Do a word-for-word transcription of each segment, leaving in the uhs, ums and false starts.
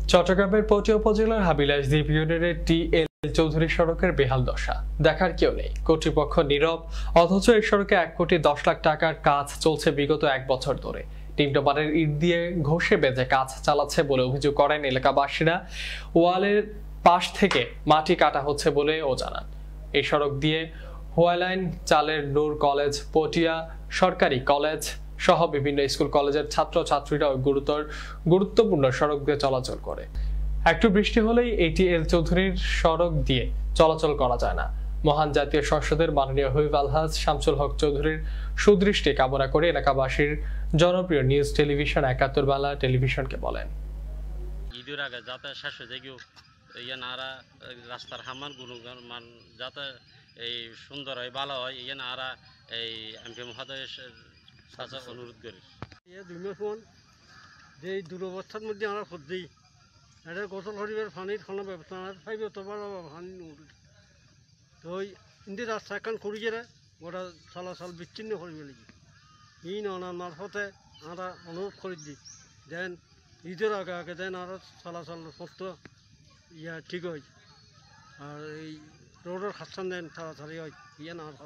চট্টগ্রামের পটিয়া উপজেলার হাবিলাসদ্বীপ ইউনিয়নের টি এল চৌধুরী সড়কের বেহাল দশা, দেখার কেউ নেই, কর্তৃপক্ষ নীরব। অথচ এই সড়কে এক কোটি দশ লাখ টাকার কাজ চলছে বিগত এক বছর ধরে। টিমটোপারের ইট দিয়ে ঘষে বেঁধে কাজ চালাচ্ছে বলে অভিযোগ করেন এলাকাবাসীরা। ওয়ালের পাশ থেকে মাটি কাটা হচ্ছে বলে ও জানান। এই সড়ক দিয়ে হোয়াইলাইন, চালের নূর কলেজ, পটিয়া সরকারি কলেজ সহ বিভিন্ন স্কুল কলেজের ছাত্র ছাত্রীরা ওই গুরুতর গুরুত্বপূর্ণ সড়ক দিয়ে চলাচল করে। একটু বৃষ্টি হলেই এই টি এল চৌধুরীর সড়ক দিয়ে চলাচল করা যায় না। মহান জাতীয় সংসদের মাননীয় হুইপ আলহাজ শামসুল হক চৌধুরীর সুদৃষ্টি কামনা করে এলাকাবাসীর জনপ্রিয় নিউজ টেলিভিশন একাত্তর বাংলা টেলিভিশনকে বলেন, ঈদের আগে যাতে শেষ হয়ে যায় ইয়ে নারা রাস্তার হামান গুণমান যাতে এই সুন্দর হয়, ভালো হয়, ইয়ে নারা এই এমপি মহোদয়ের কাছে অনুরোধ করি। দুই যে দুরবস্থার মধ্যে আমরা খুঁজি এটা গোসল করিবার পানির কোনো ব্যবস্থা না পাইব তোমার পানি তো ইন্দি রাস্তা এখন করি গেলে ওটা চলাচল বিচ্ছিন্ন করিব লাগি। ই নানার মারফতে আমরা অনুরোধ করে দিই দেন ঈদের আগে আগে দেন আরও চলাচল পত্র ইয়া ঠিক হয়। আর এই রোডের খাচ্ছান দেন তাড়াতাড়ি হয় ইয়ে না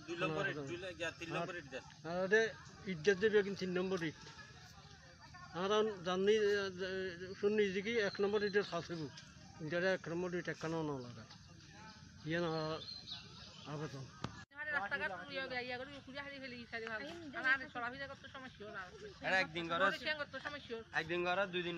আর ইট দেবে কিন্তু তিন নম্বর ইট আমরা জানি শুনি যে কি এক নম্বর ইটের খাসিব ইটারে এক নম্বর ইট একখানেও না লাগা ইয়ে না আবেদন একদিন করে দুই দিন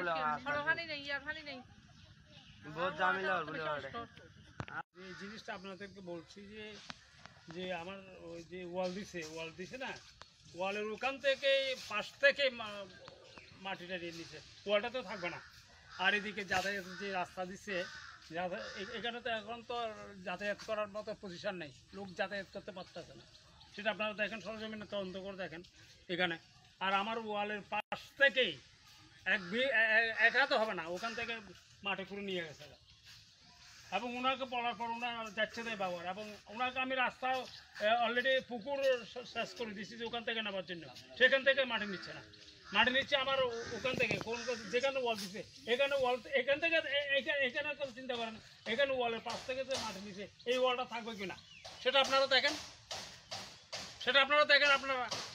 এই জিনিসটা আপনাদেরকে বলছি যে যে আমার ওই যে ওয়াল দিছে ওয়াল দিছে না, ওয়ালের ওখান থেকে পাশ থেকে মাটিটা নিয়ে নিছে, ওয়ালটা তো থাকবে না। আর এদিকে যাতায়াতের যে রাস্তা দিচ্ছে এখানে তো এখন তো যাতায়াত করার মতো পজিশন নেই, লোক যাতায়াত করতে পারতেছে না। সেটা আপনারা দেখেন, সরজমিনে তদন্ত করে দেখেন এখানে। আর আমার ওয়ালের পাশ থেকেই এক এক হাতে হবে না, ওখান থেকে মাটি করে নিয়ে গেছে এবং ওনাকে বলার পর ওনার যাচ্ছে দেয় ব্যবহার এবং ওনাকে আমি রাস্তা অলরেডি পুকুর শেষ করে দিচ্ছি যে ওখান থেকে নেবার জন্য, সেখান থেকে মাটি নিচ্ছে না। মাটি নিচ্ছে আমার ওখান থেকে কোন যেখানে ওয়াল দিচ্ছে এখানে ওয়াল, এখান থেকে এখানে তো চিন্তা করেন এখানে ওয়ালের পাশ থেকে যে মাটি নিচ্ছে এই ওয়ালটা থাকবে কিনা সেটা আপনারা দেখেন, সেটা আপনারা দেখেন আপনারা